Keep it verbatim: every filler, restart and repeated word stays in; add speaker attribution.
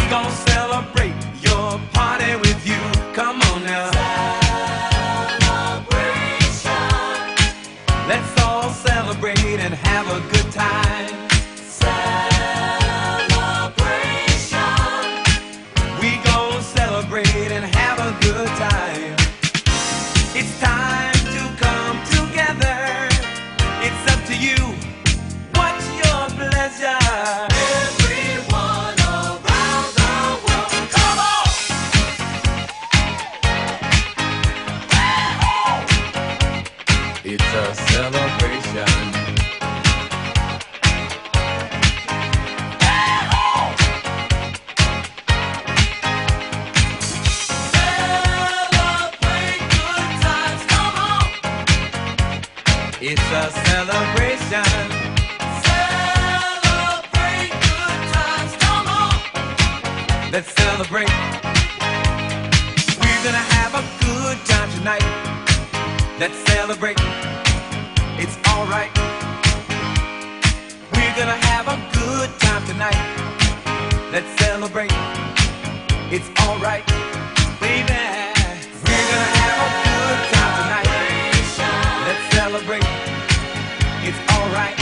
Speaker 1: gonna celebrate your party with you. Come on now. Celebration. Let's all celebrate and have a good time. Celebration. We gonna celebrate and have a good time. It's time to come together. It's up to you. What's your pleasure? Everyone around the world, come on! It's a celebration. Celebrate good times, come on! It's a celebration. Celebrate good times, come on! Let's celebrate. We're gonna have a good time tonight. Let's celebrate. It's alright. We're gonna have a good time tonight. Let's celebrate. It's alright, baby. We're gonna have a good time tonight. Let's celebrate. It's alright.